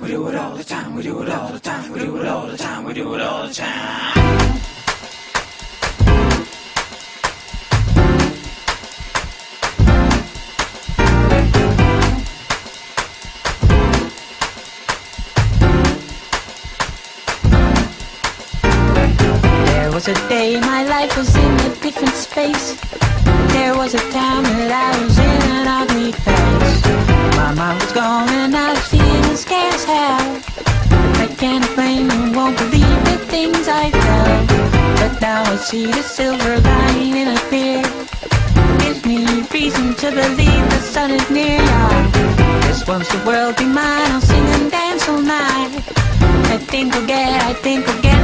do it all the time, we do it all the time, we do it all the time, we do it all the time. There was a day my life was in a different space. There was a time that I was in an ugly place. My mind was gone and I was feeling scared as hell. I can't blame and won't believe the things I felt. But now I see the silver lining appear. Gives me reason to believe the sun is near. Just once the world be mine, I'll sing and dance all night. I think I'll get